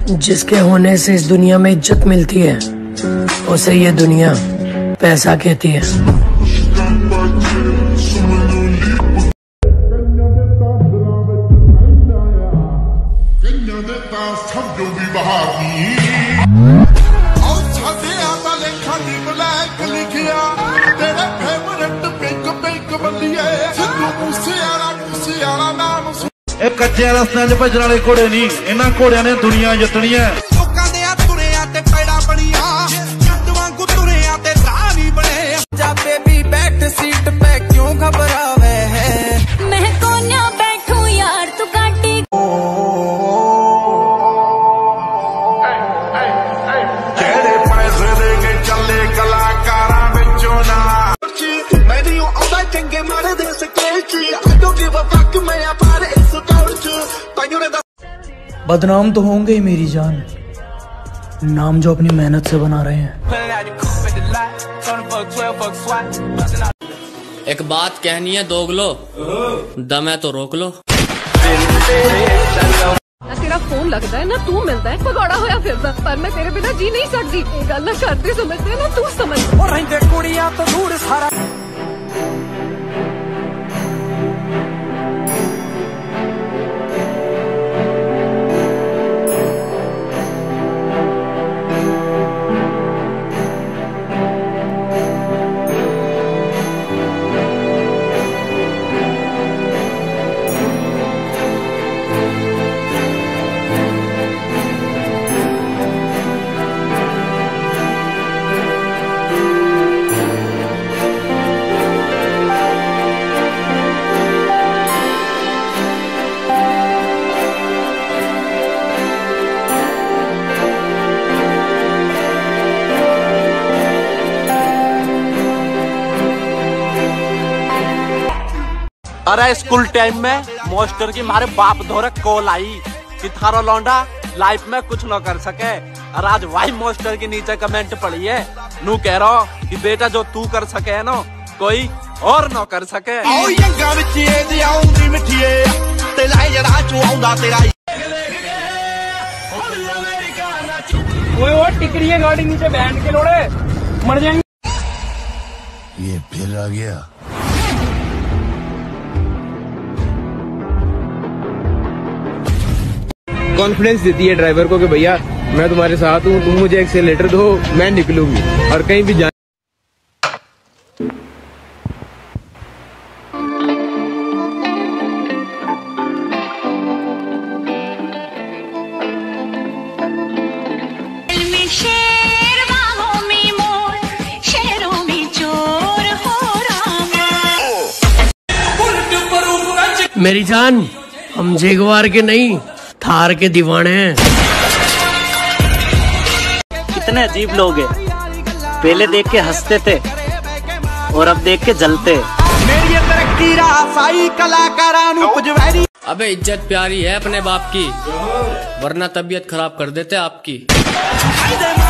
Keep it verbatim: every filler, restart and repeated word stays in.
जिसके होने से इस दुनिया में इज्जत मिलती है, उसे ये दुनिया पैसा कहती है। ਇਹ ਕੱਚੇ ਰਸਤਿਆਂ 'ਚ ਭੱਜਣ ਵਾਲੇ ਘੋੜੇ ਨਹੀਂ, ਇਹਨਾਂ ਘੋੜਿਆਂ ਨੇ ਦੁਨੀਆ ਜਿੱਤਣੀ ਹੈ। ਲੋਕਾਂ ਦੇ ਆ ਤੁਰਿਆਂ ਤੇ ਪੈੜਾ ਬਣੀਆਂ, ਜੱਟ ਵਾਂਗੂ ਤੁਰਿਆਂ ਤੇ ਰਾਹ ਨਹੀਂ ਬਣੇ। ਜਾ ਬੇਬੀ ਬੈਕ ਸੀਟ पे क्यों घबरावे है, मैं कोन्या बैठू यार तू काटी। ਜਿਹੜੇ ਪੈਸੇ ਦੇ ਕੇ ਚੱਲੇ ਕਲਾਕਾਰਾਂ ਵਿੱਚੋਂ ਨਾ, ਮੈਂ ਨਹੀਂ ਆਉਂਦਾ ਚੰਗੇ ਮਾੜੇ ਦੇ ਸਕੇਚ। I don't give a fuck, मैं आ पार इस दौड़ च ताइयों ने। बदनाम तो होंगे ही मेरी जान, नाम जो अपनी मेहनत से बना रहे हैं। एक बात कहनी है दोगलो, दम है तो रोक लो। ना तेरा फोन लगता है ना तू मिलता है, भगौड़ा होया फिरदा, पर मैं तेरे बिना जी नहीं सकती। ये गल ना करते समझते ना तू समझ। और रहिंदे कुड़ियां तो दूर सारा अरे स्कूल टाइम में मास्टर की मारे बाप धोरे कॉल आई कि थारा लौंडा लाइफ में कुछ न कर सके, और आज वाई मास्टर के नीचे कमेंट पड़ी है, नू कह रहा कि बेटा जो तू कर सके है ना कोई और न कर सके। आओ यंगा विच ए दी आउंदी मिठिए ते लाई जड़ा चू आउंदा तेरा। ओए ओ टिकरी गाड़ी नीचे बैठ के लोड़े मर जाएंगे। ये फिर आ गया। कॉन्फिडेंस देती है ड्राइवर को कि भैया मैं तुम्हारे साथ हूँ, तुम मुझे एक्सीलरेटर दो, मैं निकलूंगी और कहीं भी जा। मेरी जान, हम जेगवार के नहीं थार के दीवाने हैं। कितने अजीब लोग हैं, पहले देख के हंसते थे और अब देख के जलते। मेरी तरक्की रासाई कलाकारां नु पुजवैरी। अबे इज्जत प्यारी है अपने बाप की, वरना तबीयत खराब कर देते आपकी।